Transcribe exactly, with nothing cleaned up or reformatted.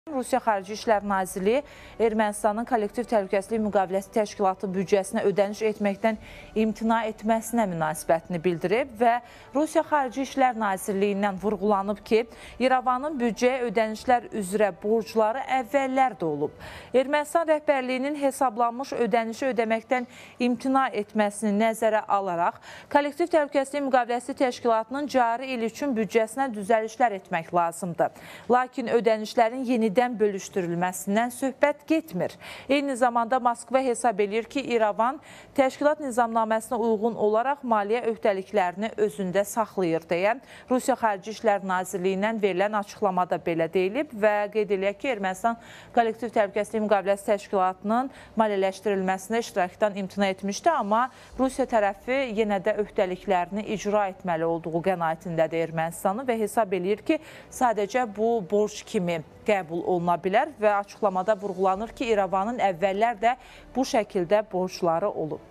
Rusiya Xarici İşlər Nazirliyi Ermənistanın kollektiv təhlükəsizlik müqaviləsi təşkilatı büdcəsinə ödəniş etməkdən imtina etməsinə münasibətini bildirib və Rusiya Xarici İşlər Nazirliyindən vurğulanıb ki, İrəvanın büdcəyə ödənişlər üzrə borcları əvvəllər də olub. Ermənistan rəhbərliyinin hesablanmış ödənişi ödəməkdən imtina etməsini nəzərə alaraq, kollektiv təhlükəsizlik müqaviləsi təşkilatının cari il üçün büdcəsinə düzəlişlər etmək lazımdır. Lakin ödənişlərin yenidən bölüşdürülməsindən söhbət getmir. Eyni zamanda Moskva hesab edir ki, İrəvan təşkilat nizamnaməsinə uyğun olaraq maliyyə öhdəliklərini özündə saxlayır deyə Rusiya Xarici İşlər Nazirliyindən verilən açıqlamada belə deyilib və qeyd edilək ki, Ermənistan kollektiv təhlükəsizlik müqaviləsi təşkilatının maliyyələşdirilməsinə iştirakdan imtina etmişdi, amma Rusiya tərəfi yenə də öhdəliklərini icra etməli olduğu qənaətindədir Ermənistanı və hesab edir ki, sadəcə bu borc kimi qəbul oluna bilər və açıqlamada vurğulanır ki, İrəvanın əvvəllər də bu şəkildə borcları olub.